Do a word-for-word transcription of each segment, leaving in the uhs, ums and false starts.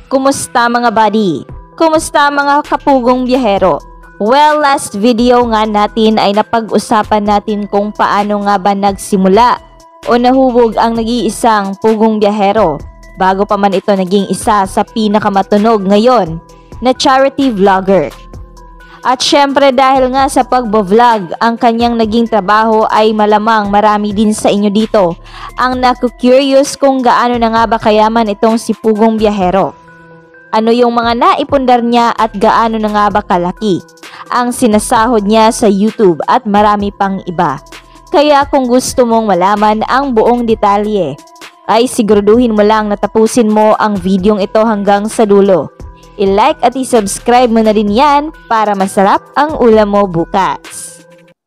Kumusta mga buddy? Kumusta mga kapugong biyahero? Well, last video nga natin ay napag-usapan natin kung paano nga ba nagsimula o nahubog ang nag-iisang pugong biyahero bago pa man ito naging isa sa pinakamatunog ngayon na charity vlogger. At syempre dahil nga sa pagbo-vlog ang kanyang naging trabaho ay malamang marami din sa inyo dito ang naku-curious kung gaano na nga ba kayaman itong si pugong biyahero. Ano yung mga naipundar niya at gaano na nga ba kalaki ang sinasahod niya sa YouTube at marami pang iba. Kaya kung gusto mong malaman ang buong detalye ay siguraduhin mo lang na tapusin mo ang videong ito hanggang sa dulo. I-like at i-subscribe mo na rin yan para masarap ang ulam mo bukas.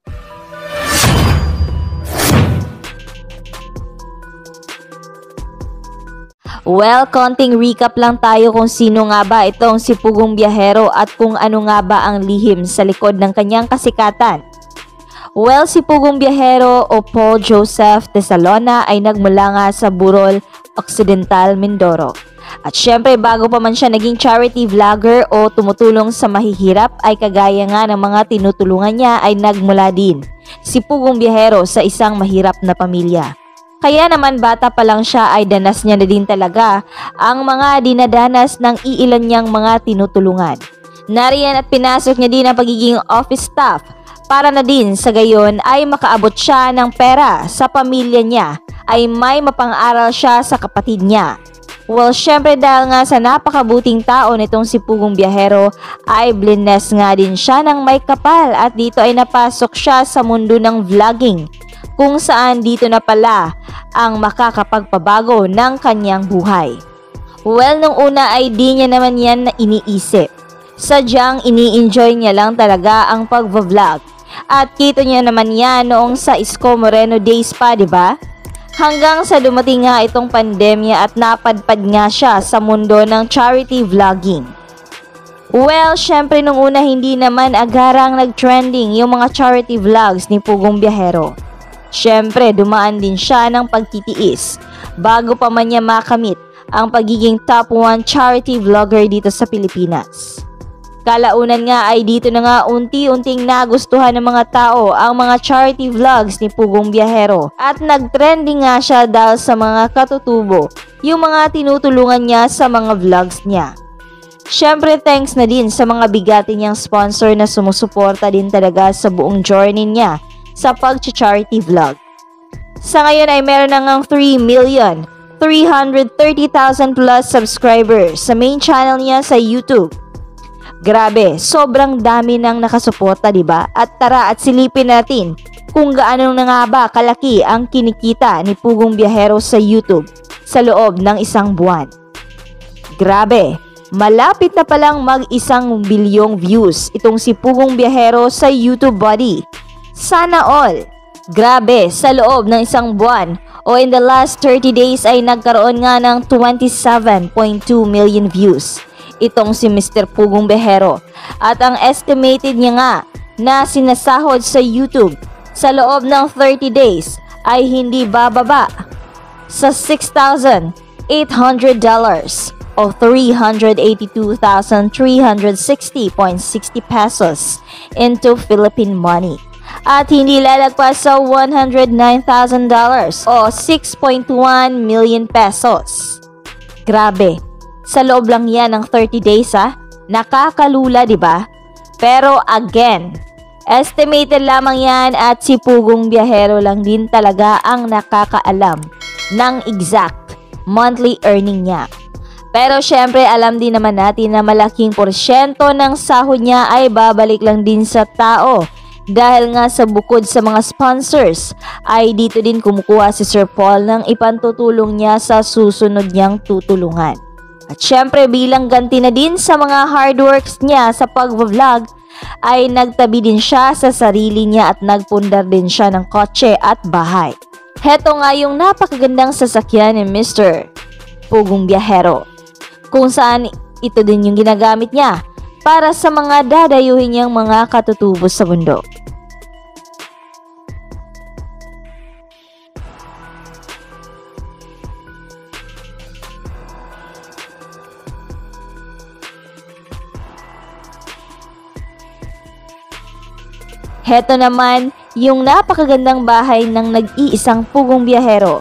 Well, konting recap lang tayo kung sino nga ba itong si Pugong Biyahero at kung ano nga ba ang lihim sa likod ng kanyang kasikatan. Well, si Pugong Biyahero o Paul Joseph Tesalona ay nagmula nga sa Burol Occidental, Mindoro. At syempre bago pa man siya naging charity vlogger o tumutulong sa mahihirap ay kagaya nga ng mga tinutulungan niya ay nagmula din si Pugong Biyahero sa isang mahirap na pamilya. Kaya naman bata pa lang siya ay danas niya na din talaga ang mga dinadanas ng iilan niyang mga tinutulungan. Nariyan at pinasok niya din ang pagiging office staff para na din sa gayon ay makaabot siya ng pera sa pamilya niya ay may mapang-aral siya sa kapatid niya. Well, syempre dahil nga sa napakabuting tao nitong si Pugong Biyahero ay blines nga din siya ng may kapal at dito ay napasok siya sa mundo ng vlogging kung saan dito na pala ang makakapagpabago ng kanyang buhay. Well, nung una ay di niya naman yan na iniisip. Sadyang ini-enjoy niya lang talaga ang pag-vlog at kita niya naman yan noong sa Isko Moreno days pa, diba? Hanggang sa dumating nga itong pandemya at napadpad nga siya sa mundo ng charity vlogging. Well, syempre nung una hindi naman agarang nag-trending yung mga charity vlogs ni Pugong Biyahero. Syempre dumaan din siya ng pagtitiis bago pa man niya makamit ang pagiging top one charity vlogger dito sa Pilipinas. Kalaunan nga ay dito na nga unti-unting nagustuhan ng mga tao ang mga charity vlogs ni Pugong Biyahero at nag-trending nga siya dahil sa mga katutubo yung mga tinutulungan niya sa mga vlogs niya. Syempre thanks na din sa mga bigati niyang sponsor na sumusuporta din talaga sa buong journey niya sa pag-charity vlog. Sa ngayon ay meron na ngang three million three hundred thirty thousand plus subscribers sa main channel niya sa YouTube. Grabe, sobrang dami nang nakasuporta, diba? At tara at silipin natin kung gaano na nga ba kalaki ang kinikita ni Pugong Biyahero sa YouTube sa loob ng isang buwan. Grabe, malapit na palang mag-isang bilyong views itong si Pugong Biyahero sa YouTube body. Sana all! Grabe, sa loob ng isang buwan o in the last thirty days ay nagkaroon nga ng twenty-seven point two million views. Itong si Mister Pugong Biyahero at ang estimated niya nga na sinasahod sa YouTube sa loob ng thirty days ay hindi bababa sa six thousand eight hundred dollars o three hundred eighty-two thousand three hundred sixty point six zero pesos into Philippine money at hindi lalagpas sa one hundred nine thousand dollars o six point one million pesos. Grabe. Sa loob lang yan ng thirty days ha. Nakakalula, di ba? Pero again, estimated lamang yan at si Pugong Biyahero lang din talaga ang nakakaalam ng exact monthly earning niya. Pero syempre alam din naman natin na malaking porsyento ng sahod niya ay babalik lang din sa tao. Dahil nga sa bukod sa mga sponsors ay dito din kumukuha si Sir Paul ng ipantutulong niya sa susunod niyang tutulungan. At syempre bilang ganti na din sa mga hard works niya sa pag-vlog ay nagtabi din siya sa sarili niya at nagpundar din siya ng kotse at bahay. Heto nga yung napakagandang sasakyan ni Mister Pugong Biyahero kung saan ito din yung ginagamit niya para sa mga dadayuhin niyang mga katutubo sa bundok. Heto naman yung napakagandang bahay ng nag-iisang pugong biyahero.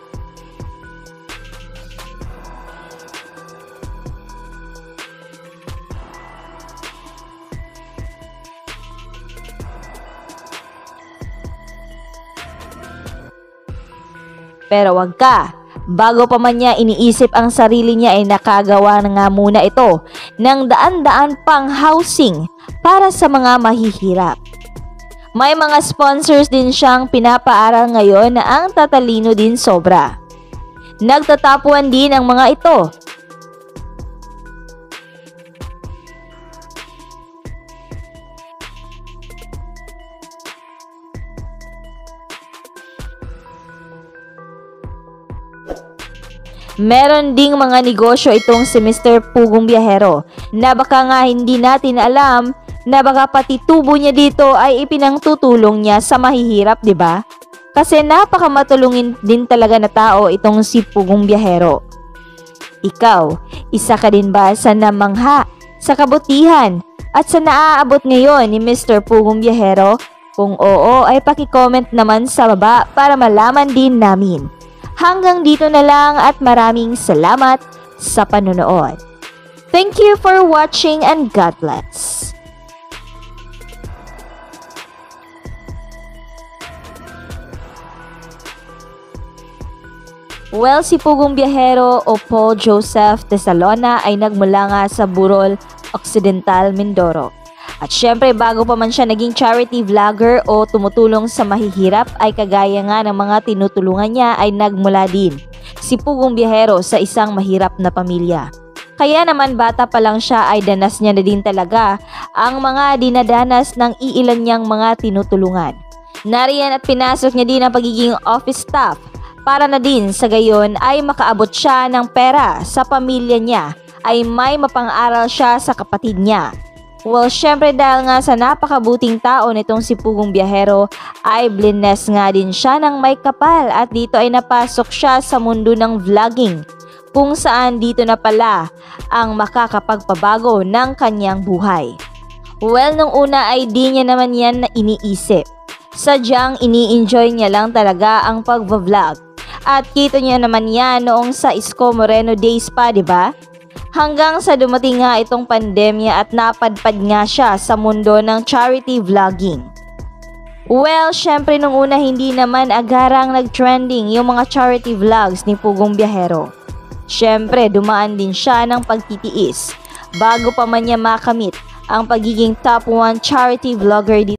Pero wag ka, bago pa man niya iniisip ang sarili niya ay nakagawa na nga muna ito ng daan-daan pang housing para sa mga mahihirap. May mga sponsors din siyang pinapaaral ngayon na ang tatalino din sobra. Nagtatapuan din ang mga ito. Meron ding mga negosyo itong si Mister Pugong Biyahero na baka nga hindi natin alam na baka pati tubo niya dito ay ipinangtutulong niya sa mahihirap, di ba? Kasi napakamatulungin din talaga na tao itong si Pugong Biyahero. Ikaw, isa ka din ba sa namangha, sa kabutihan at sa naaabot ngayon ni Mister Pugong Biyahero? Kung oo ay paki-comment naman sa baba para malaman din namin. Hanggang dito na lang at maraming salamat sa panonood. Thank you for watching and God bless. Well, si Pugong Biyahero o Paul Joseph Tesalona ay nagmula nga sa Burol Occidental, Mindoro. At syempre, bago pa man siya naging charity vlogger o tumutulong sa mahihirap, ay kagaya nga ng mga tinutulungan niya ay nagmula din si Pugong Biyahero sa isang mahirap na pamilya. Kaya naman bata pa lang siya ay danas niya na din talaga ang mga dinadanas ng iilan niyang mga tinutulungan. Nariyan at pinasok niya din ang pagiging office staff para na din sa gayon ay makaabot siya ng pera sa pamilya niya, ay may mapang-aral siya sa kapatid niya. Well, syempre dahil nga sa napakabuting tao nitong si Pugong Biyahero ay blines nga din siya ng may kapal at dito ay napasok siya sa mundo ng vlogging kung saan dito na pala ang makakapagpabago ng kanyang buhay. Well, nung una ay di niya naman yan na iniisip. Sadyang ini-enjoy niya lang talaga ang pag-vlog. At kita niya naman yan noong sa Isko Moreno days pa, di ba? Hanggang sa dumating nga itong pandemya at napadpad nga siya sa mundo ng charity vlogging. Well, syempre nung una hindi naman agarang nag-trending yung mga charity vlogs ni Pugong Biyahero. Syempre dumaan din siya ng pagtitiis bago pa man niya makamit ang pagiging top one charity vlogger dito.